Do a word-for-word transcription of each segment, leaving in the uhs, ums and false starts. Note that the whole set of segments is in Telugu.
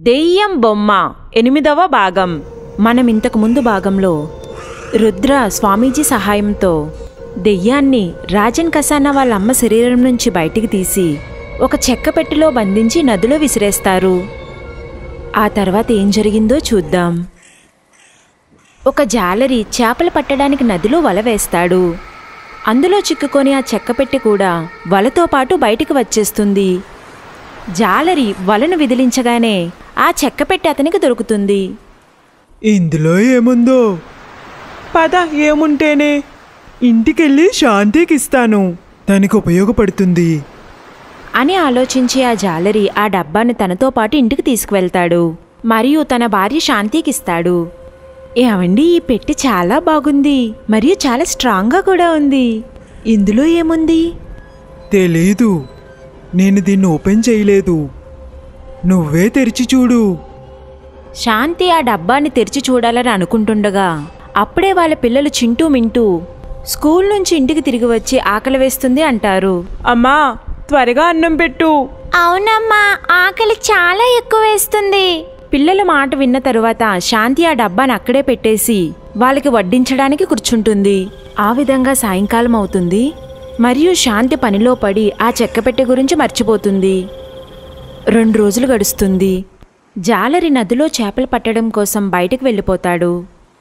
దెయ్యం బొమ్మ ఎనిమిదవ భాగం. మనం ఇంతకు ముందు భాగంలో రుద్ర స్వామీజీ సహాయంతో దెయ్యాన్ని రాజన్ కసానా వాళ్ళ అమ్మ శరీరం నుంచి బయటికి తీసి ఒక చెక్క పెట్టెలో బంధించి నదిలో విసిరేస్తారు. ఆ తర్వాత ఏం జరిగిందో చూద్దాం. ఒక జాలరి చేపలు పట్టడానికి నదిలో వల వేస్తాడు. అందులో చిక్కుకొని ఆ చెక్క పెట్టె కూడా వలతో పాటు బయటికి వచ్చేస్తుంది. జాలరి వలను విదిలించగానే ఆ చెక్క పెట్టె అతనికి దొరుకుతుంది. ఇందులో ఏముందో పద, ఏముంటేనే ఇంటికెళ్ళి శాంతికి ఇస్తాను, తనకు ఉపయోగపడుతుంది అని ఆలోచించి ఆ జాలరి ఆ డబ్బాను తనతో పాటు ఇంటికి తీసుకువెళ్తాడు మరియు తన భార్య శాంతికి ఇస్తాడు. ఏమండి, ఈ పెట్టి చాలా బాగుంది మరియు చాలా స్ట్రాంగ్గా కూడా ఉంది. ఇందులో ఏముంది? తెలీదు, నేను దీన్ని ఓపెన్ చేయలేదు, నువ్వే తెరిచి చూడు. శాంతి ఆ డబ్బాని తెరిచి చూడాలని అనుకుంటుండగా అప్పుడే వాళ్ళ పిల్లలు చింటూ మింటూ స్కూల్ నుంచి ఇంటికి తిరిగి వచ్చి ఆకలి వేస్తుంది అంటారు. అమ్మా, త్వరగా అన్నం పెట్టు. అవునమ్మా, ఆకలి చాలా ఎక్కువ వేస్తుంది. పిల్లల మాట విన్న తరువాత శాంతి ఆ డబ్బాని అక్కడే పెట్టేసి వాళ్ళకి వడ్డించడానికి కూర్చుంటుంది. ఆ విధంగా సాయంకాలం అవుతుంది మరియు శాంతి పనిలో పడి ఆ చెక్కపెట్టె గురించి మర్చిపోతుంది. రెండు రోజులు గడుస్తుంది. జాలరి నదిలో చేపలు పట్టడం కోసం బయటకు వెళ్ళిపోతాడు.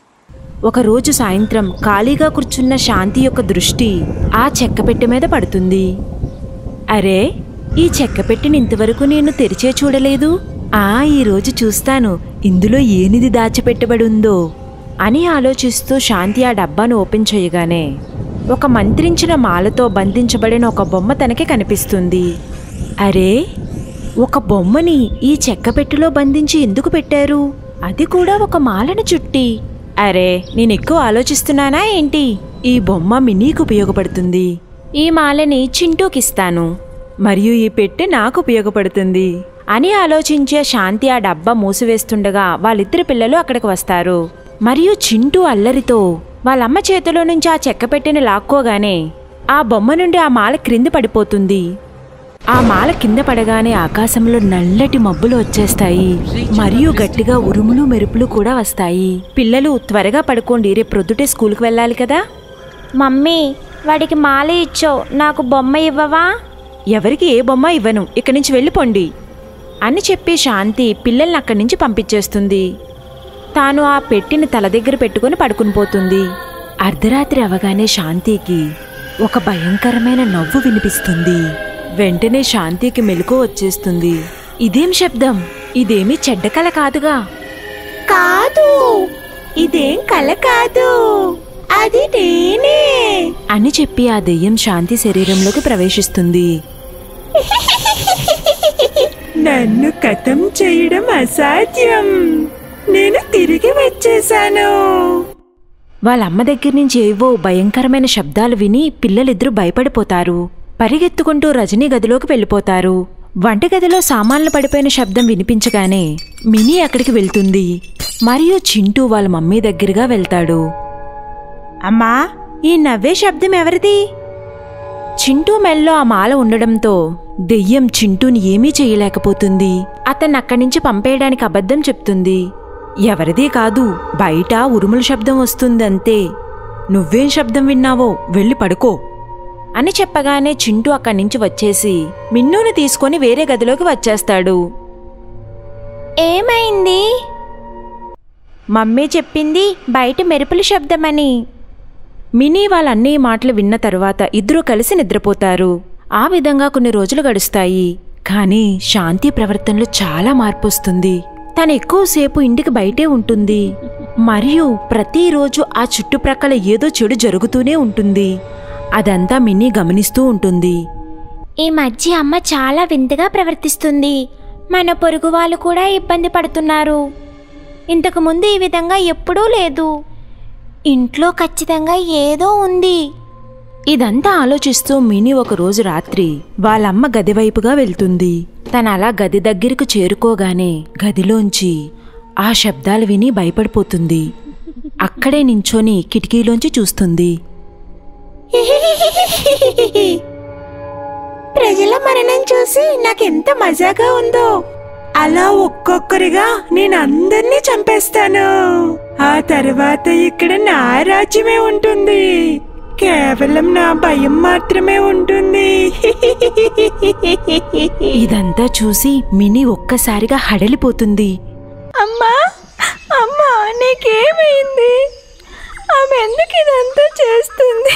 ఒకరోజు సాయంత్రం ఖాళీగా కూర్చున్న శాంతి యొక్క దృష్టి ఆ చెక్కపెట్టె మీద పడుతుంది. అరే, ఈ చెక్కపెట్టెని ఇంతవరకు నేను తెరిచే చూడలేదు. ఆ ఈరోజు చూస్తాను ఇందులో ఏనిది దాచిపెట్టబడి ఉందో అని ఆలోచిస్తూ శాంతి ఆ డబ్బాను ఓపెన్ చేయగానే ఒక మంత్రించిన మాలతో బంధించబడిన ఒక బొమ్మ తనకి కనిపిస్తుంది. అరే, ఒక బొమ్మని ఈ చెక్కపెట్టెలో బంధించి ఎందుకు పెట్టారు? అది కూడా ఒక మాలను చుట్టి. అరే, నేను ఎక్కువ ఆలోచిస్తున్నానా ఏంటి? ఈ బొమ్మ మినీకి ఉపయోగపడుతుంది. ఈ మాలని చింటూకిస్తాను మరియు ఈ పెట్టె నాకు ఉపయోగపడుతుంది అని ఆలోచించే శాంతి ఆ డబ్బా మూసివేస్తుండగా వాళ్ళిద్దరు పిల్లలు అక్కడికి వస్తారు మరియు చింటూ అల్లరితో వాళ్ళమ్మ చేతిలో నుంచి ఆ చెక్క పెట్టెని లాక్కోగానే ఆ బొమ్మ నుండి ఆ మాల క్రింద పడిపోతుంది. ఆ మాల కింద పడగానే ఆకాశంలో నల్లటి మబ్బులు వచ్చేస్తాయి మరియు గట్టిగా ఉరుములు మెరుపులు కూడా వస్తాయి. పిల్లలు త్వరగా పడుకోండి, రేపు ప్రొద్దుటే స్కూల్కి వెళ్ళాలి కదా. మమ్మీ, వాడికి మాల ఇచ్చావు, నాకు బొమ్మ ఇవ్వవా? ఎవరికి ఏ బొమ్మ ఇవ్వను, ఇక్కడి నుంచి వెళ్ళిపోండి అని చెప్పి శాంతి పిల్లల్ని అక్కడి నుంచి పంపించేస్తుంది. తాను ఆ పెట్టిని తల దగ్గర పెట్టుకుని పడుకుని పోతుంది. అర్ధరాత్రి అవగానే శాంతికి ఒక భయంకరమైన నవ్వు వినిపిస్తుంది. వెంటనే శాంతికి మెలకువ వచ్చేస్తుంది. ఇదేం శబ్దం? ఇదేమీ చెడ్డ కల కాదుగా. కాదు, ఇదేం కల కాదు, అది నేనే అని చెప్పి ఆ దెయ్యం శాంతి శరీరంలోకి ప్రవేశిస్తుంది. నన్ను కథం చేయడం అసాధ్యం, నేను తిరిగి వచ్చేశాను. వాళ్ళమ్మ దగ్గర నుంచి ఏవో భయంకరమైన శబ్దాలు విని పిల్లలిద్దరూ భయపడిపోతారు. పరిగెత్తుకుంటూ రజనీ గదిలోకి వెళ్ళిపోతారు. వంటగదిలో సామాన్లు పడిపోయిన శబ్దం వినిపించగానే మినీ అక్కడికి వెళ్తుంది మరియు చింటూ వాళ్ళ మమ్మీ దగ్గరగా వెళ్తాడు. అమ్మా, ఈ నవ్వే శబ్దం ఎవరిది? చింటూ మెల్లో ఆ మాల ఉండడంతో దెయ్యం చింటూని ఏమీ చేయలేకపోతుంది. అతన్ని అక్కడి నుంచి పంపేయడానికి అబద్ధం చెప్తుంది. ఎవరిదే కాదు, బయట ఉరుముల శబ్దం వస్తుందంతే. నువ్వేం శబ్దం విన్నావో వెళ్ళి పడుకో అని చెప్పగానే చింటూ అక్కడి నుంచి వచ్చేసి మిన్నూని తీసుకొని వేరే గదిలోకి వచ్చేస్తాడు. ఏమైంది? మమ్మీ చెప్పింది బయట మెరుపుల శబ్దమని. మినీ వాళ్ళ అన్నయ్య మాటలు విన్న తరువాత ఇద్దరూ కలిసి నిద్రపోతారు. ఆ విధంగా కొన్ని రోజులు గడుస్తాయి. కానీ శాంతి ప్రవర్తనలో చాలా మార్పు వస్తుంది. తను ఎక్కువసేపు ఇంటికి బయటే ఉంటుంది మరియు ప్రతిరోజు ఆ చుట్టుప్రక్కల ఏదో చెడు జరుగుతూనే ఉంటుంది. అదంతా మినీ గమనిస్తూ ఉంటుంది. ఈ మధ్య అమ్మ చాలా వింతగా ప్రవర్తిస్తుంది. మన పొరుగు వాళ్ళు కూడా ఇబ్బంది పడుతున్నారు. ఇంతకు ముందు ఈ విధంగా ఎప్పుడూ లేదు. ఇంట్లో ఖచ్చితంగా ఏదో ఉంది. ఇదంతా ఆలోచిస్తూ మినీ ఒకరోజు రాత్రి వాళ్ళమ్మ గది వైపుగా వెళ్తుంది. తను అలా గది దగ్గరకు చేరుకోగానే గదిలోంచి ఆ శబ్దాలు విని భయపడిపోతుంది. అక్కడే నించొని కిటికీలోంచి చూస్తుంది. ప్రజల మరణం చూసి నాకెంత మజాగా ఉందో. అలా ఒక్కొక్కరిగా నేను అందరినీ చంపేస్తాను. ఆ తర్వాత ఇక్కడ నా రాజ్యమే ఉంటుంది. కేవలం నా భయం మాత్రమే ఉంటుంది. ఇదంతా చూసి మినీ ఒక్కసారిగా హడలిపోతుంది. అమ్మా అమ్మా నీకేమైంది? ఆమె ఎందుకు ఇదంతా చేస్తుంది?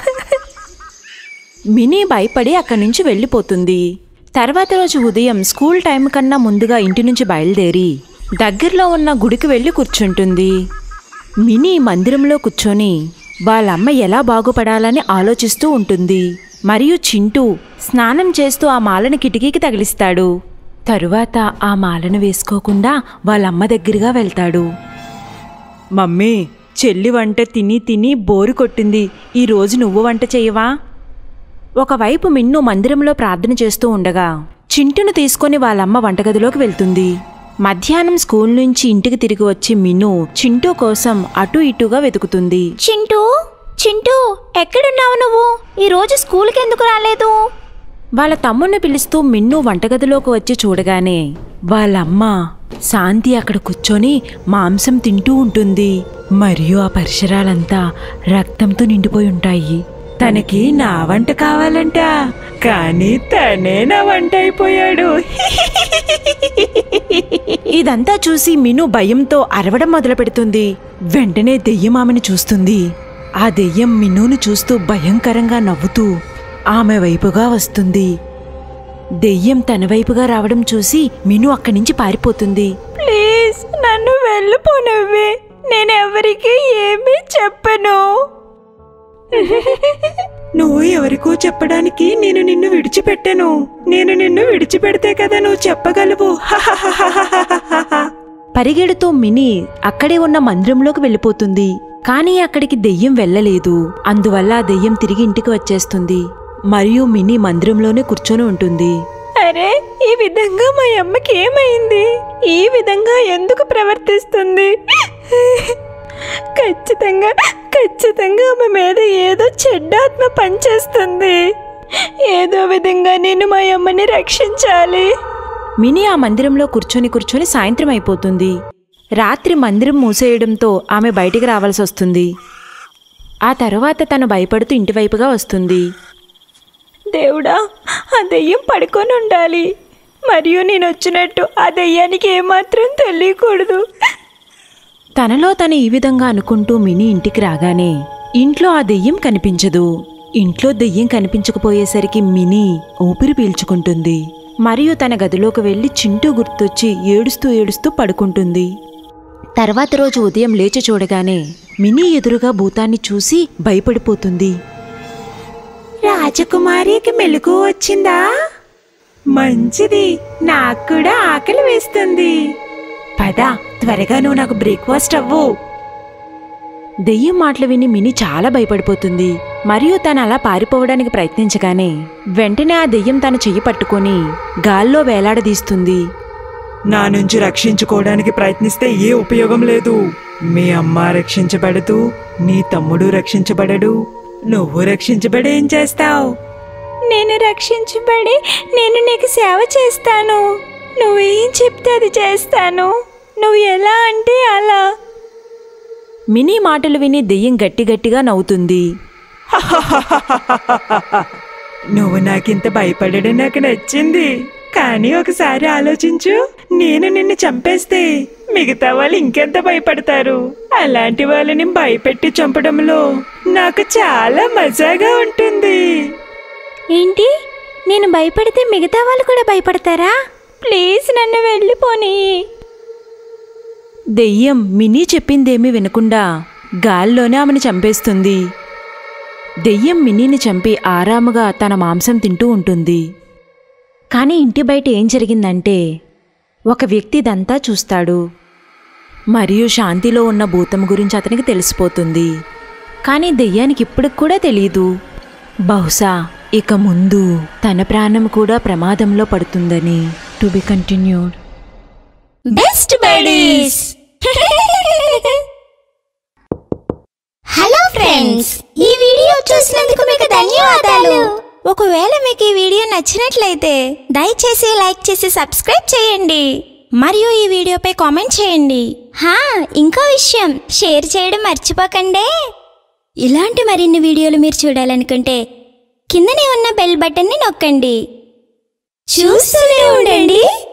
మినీ భయపడి అక్కడి నుంచి వెళ్ళిపోతుంది. తర్వాత రోజు ఉదయం స్కూల్ టైం కన్నా ముందుగా ఇంటి నుంచి బయలుదేరి దగ్గరలో ఉన్న గుడికి వెళ్ళి కూర్చుంటుంది. మినీ మందిరంలో కూర్చొని వాళ్ళమ్మ ఎలా బాగుపడాలని ఆలోచిస్తూ ఉంటుంది. మరియు చింటూ స్నానం చేస్తూ ఆ మాలను కిటికీకి తగిలిస్తాడు. తరువాత ఆ మాలను వేసుకోకుండా వాళ్ళమ్మ దగ్గరగా వెళ్తాడు. మమ్మీ, చెల్లి వంట తిని తిని బోరు కొట్టింది. ఈరోజు నువ్వు వంట చేయవా? ఒకవైపు మిన్ను మందిరంలో ప్రార్థన చేస్తూ ఉండగా చింటూను తీసుకొని వాళ్ళమ్మ వంటగదిలోకి వెళ్తుంది. మధ్యాహ్నం స్కూల్ నుంచి ఇంటికి తిరిగి వచ్చి మిన్ను చింటూ కోసం అటు ఇటుగా వెతుకుతుంది. చింటూ చింటూ ఎక్కడున్నావు నువ్వు? ఈరోజు స్కూల్కి ఎందుకు రాలేదు? వాళ్ళ తమ్ముణ్ణి పిలుస్తూ మిన్ను వంటగదిలోకి వచ్చి చూడగానే వాళ్ళమ్మ శాంతి అక్కడ కూర్చొని మాంసం తింటూ ఉంటుంది. మరియు ఆ పరిసరాలంతా రక్తంతో నిండిపోయి ఉంటాయి. తనకి నా వంట కావాలంట, కానీ తనే నా వంట అయిపోయాడు. ఇదంతా చూసి మిను భయంతో అరవడం మొదలు పెడుతుంది. వెంటనే దెయ్యం ఆమెను చూస్తుంది. ఆ దెయ్యం మిన్నును చూస్తూ భయంకరంగా నవ్వుతూ ఆమె వైపుగా వస్తుంది. దెయ్యం తన వైపుగా రావడం చూసి మిను అక్కడి నుంచి పారిపోతుంది. ప్లీజ్ నన్ను వెళ్ళిపోనివ్వే, నేనెవరికి ఏమీ చెప్పను. నువ్వు ఎవరికో చెప్పడానికి నేను నిన్ను విడిచిపెట్టను. నేను నిన్ను విడిచిపెడితే కదా నువ్వు చెప్పగలవు. పరిగెడుతూ మిని అక్కడే ఉన్న మందిరంలోకి వెళ్ళిపోతుంది. కానీ అక్కడికి దెయ్యం వెళ్ళలేదు. అందువల్ల ఆ దెయ్యం తిరిగి ఇంటికి వచ్చేస్తుంది. మరియు మిని మందిరంలోనే కూర్చొని ఉంటుంది. అరే, ఈ విధంగా మా అమ్మకి ఏమైంది? ఈ విధంగా ఎందుకు ప్రవర్తిస్తుంది? ఖచ్చితంగా ఖచ్చితంగా ఆమె మీద ఏదో చెడ్డాత్మ పనిచేస్తుంది. ఏదో విధంగా నేను మా అమ్మని రక్షించాలి. మిని ఆ మందిరంలో కూర్చొని కూర్చొని సాయంత్రం అయిపోతుంది. రాత్రి మందిరం మూసేయడంతో ఆమె బయటికి రావాల్సి వస్తుంది. ఆ తర్వాత తను భయపడుతూ ఇంటివైపుగా వస్తుంది. దేవుడా, ఆ దెయ్యం పడుకొని ఉండాలి. మరియు నేను వచ్చినట్టు ఆ దెయ్యానికి ఏమాత్రం తెలియకూడదు. తనలో తను ఈ విధంగా అనుకుంటూ మిని ఇంటికి రాగానే ఇంట్లో ఆ దెయ్యం కనిపించదు. ఇంట్లో దెయ్యం కనిపించకపోయేసరికి మిని ఊపిరి పీల్చుకుంటుంది. మరియు తన గదిలోకి వెళ్లి చింటూ గుర్తొచ్చి ఏడుస్తూ ఏడుస్తూ పడుకుంటుంది. తర్వాత రోజు ఉదయం లేచి చూడగానే మిని ఎదురుగా భూతాన్ని చూసి భయపడిపోతుంది. రాజకుమారికి మెలకు వచ్చిందా? మంచిది, నాకు కూడా ఆకలి వేస్తుంది. పద, త్వరగా నువ్వు నాకు బ్రేక్ఫాస్ట్ అవ్వు. దెయ్యం మాటలు విని మిని చాలా భయపడిపోతుంది. మరియు తను అలా పారిపోవడానికి ప్రయత్నించగానే వెంటనే ఆ దెయ్యం తన చెయ్యి పట్టుకొని గాల్లో వేలాడదీస్తుంది. నా నుంచి రక్షించుకోవడానికి ప్రయత్నిస్తే ఏ ఉపయోగం లేదు. మీ అమ్మ రక్షించబడదు, నీ తమ్ముడు రక్షించబడడు, నువ్వు రక్షించబడి ఏం చేస్తావు? నేను రక్షించబడి నేను నీకు సేవ చేస్తాను. నువ్వేం చెప్తే అది చేస్తాను. నువ్వు ఎలా అంటే అలా. మినీ మాటలు విని దెయ్యం గట్టి గట్టిగా నవ్వుతుంది. నువ్వు నాకింత భయపడడం నాకు నచ్చింది. కానీ ఒకసారి ఆలోచించు, నేను నిన్ను చంపేస్తే మిగతా వాళ్ళు ఇంకెంత భయపడతారు. అలాంటి వాళ్ళని భయపెట్టి చంపడంలో నాకు చాలా మజాగా ఉంటుంది. ఏంటి, నేను భయపడితే మిగతా వాళ్ళు కూడా భయపడతారా? ప్లీజ్ నన్ను వెళ్ళిపోనీ. దెయ్యం మినీ చెప్పిందేమీ వినకుండా గాల్లోనే ఆమెను చంపేస్తుంది. దెయ్యం మినీని చంపి ఆరాముగా తన మాంసం తింటూ ఉంటుంది. కానీ ఇంటి బయట ఏం జరిగిందంటే ఒక వ్యక్తి ఇదంతా చూస్తాడు. మరియు శాంతిలో ఉన్న భూతం గురించి అతనికి తెలిసిపోతుంది. కానీ దెయ్యానికి ఇప్పటికి కూడా తెలియదు. బహుశా ఇక ముందు తన ప్రాణం కూడా ప్రమాదంలో పడుతుందని. To be continued. Best buddies. Hello friends, ఈ వీడియో చూసినందుకు మీకు ధన్యవాదాలు. ఒకవేళ మీకు ఈ వీడియో నచ్చినట్లయితే దయచేసి లైక్ చేసి సబ్స్క్రైబ్ చేయండి మరియు ఈ వీడియోపై కామెంట్ చేయండి. హా ఇంకో విషయం, షేర్ చేయడం మర్చిపోకండి. ఇలాంటి మరిన్ని వీడియోలు మీరు చూడాలనుకుంటే కిందనే ఉన్న బెల్ బటన్ని నొక్కండి. చూస్తూనే ఉండండి